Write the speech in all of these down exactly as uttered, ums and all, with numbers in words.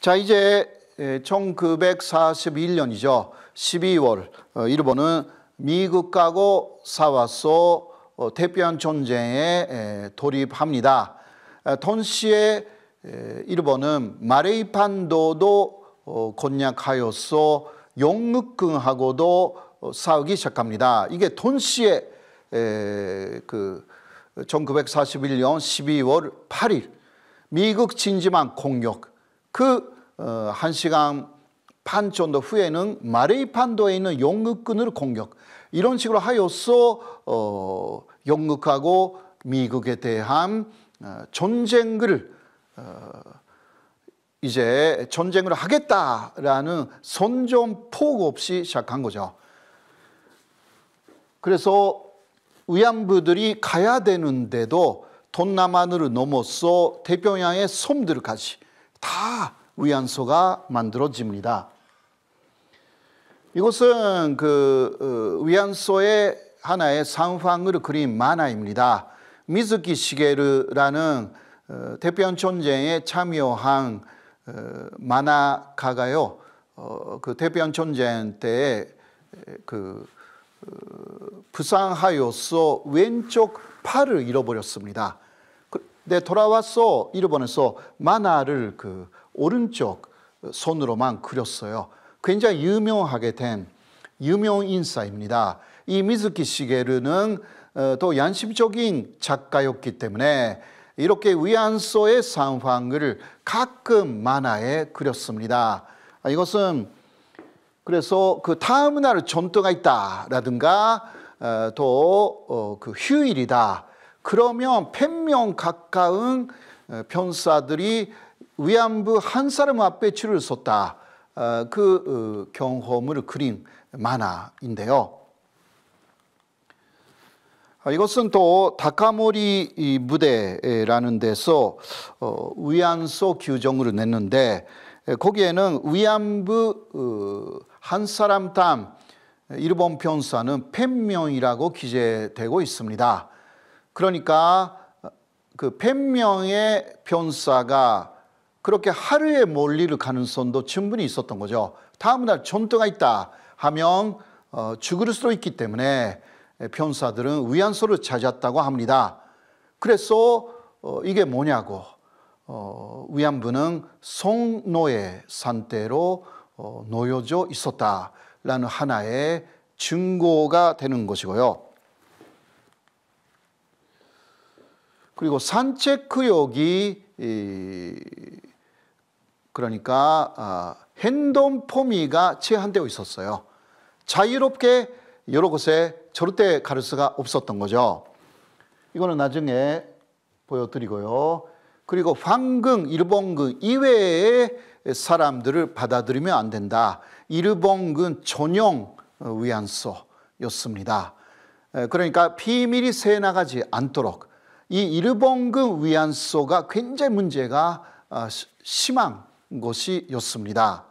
자, 이제 천구백사십일 년이죠. 십이월 일본은 미국하고 싸워서 태평양 전쟁에 돌입합니다. 동시에 일본은 마레이반도도 공략하여서 영국군하고도 싸우기 시작합니다. 이게 동시에 그 천구백사십일 년 십이월 팔일 미국 진지만 공격, 그 한 시간 반 정도 후에는 마레이반도에 있는 영국군을 공격, 이런 식으로 하여서 어, 영국하고 미국에 대한 어, 전쟁을 어, 이제 전쟁을 하겠다라는 선전포고 없이 시작한 거죠. 그래서 위안부들이 가야 되는데도 동남아를 넘어서 태평양의 섬들까지 다 위안소가 만들어집니다. 이것은 그 위안소의 하나의 상황을 그린 만화입니다. 미즈키 시게루라는 태평양 전쟁에 참여한 만화가가요, 그 태평양 전쟁 때에 그 부상하여서 왼쪽 팔을 잃어버렸습니다. 근데 돌아와서 일본에서 만화를 그 오른쪽 손으로만 그렸어요. 굉장히 유명하게 된 유명 인사입니다. 이 미즈키 시게루는 또 양심적인 작가였기 때문에 이렇게 위안소의 상황을 가끔 만화에 그렸습니다. 이것은 그래서 그 다음 날 전투가 있다라든가 또 그 휴일이다, 그러면 백 명 가까운 병사들이 위안부 한 사람 앞에 줄을 섰다, 그 경험을 그린 만화인데요. 이것은 또 다카모리 무대라는 데서 위안소 규정을 냈는데, 거기에는 위안부 한 사람당 일본 병사는 백 명이라고 기재되고 있습니다. 그러니까 그 백 명의 병사가 그렇게 하루에 멀리를 가능성도 충분히 있었던 거죠. 다음 날 전투가 있다 하면 어, 죽을 수도 있기 때문에 병사들은 위안소를 찾았다고 합니다. 그래서 어, 이게 뭐냐고, 어, 위안부는 성노예 상태로 어, 놓여져 있었다라는 하나의 증거가 되는 것이고요. 그리고 산책구역이 이, 그러니까 아, 행동 범위가 제한되어 있었어요. 자유롭게 여러 곳에 절대 갈 수가 없었던 거죠. 이거는 나중에 보여드리고요. 그리고 황궁, 일본군 이외의 사람들을 받아들이면 안 된다. 일본군 전용 위안소였습니다. 그러니까 비밀이 새나가지 않도록 이 일본군 위안소가 굉장히 문제가 심한 것이었습니다.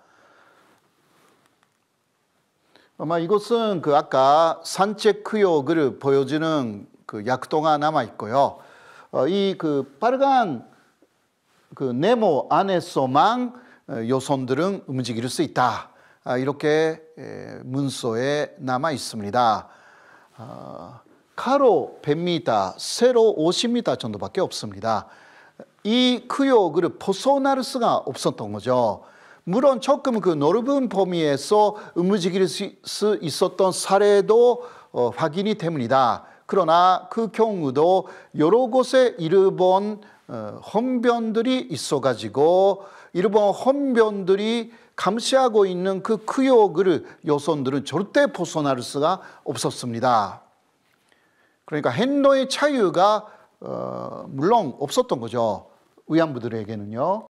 아마 이것은 그 아까 산책구역을 보여주는 그 약도가 남아 있고요. 이 그 빨간 그 네모 안에서만 여성들은 움직일 수 있다, 이렇게 문서에 남아 있습니다. 가로 백 미터, 세로 오십 미터 정도밖에 없습니다. 이 구역을 벗어날 수가 없었던 거죠. 물론 조금 그 넓은 범위에서 움직일 수 있었던 사례도 어, 확인이 됩니다. 그러나 그 경우도 여러 곳에 일본 어, 헌병들이 있어가지고 일본 헌병들이 감시하고 있는 그 구역을 여성들은 절대 벗어날 수가 없었습니다. 그러니까 행동의 자유가 어, 물론 없었던 거죠. 위안부들에게는요.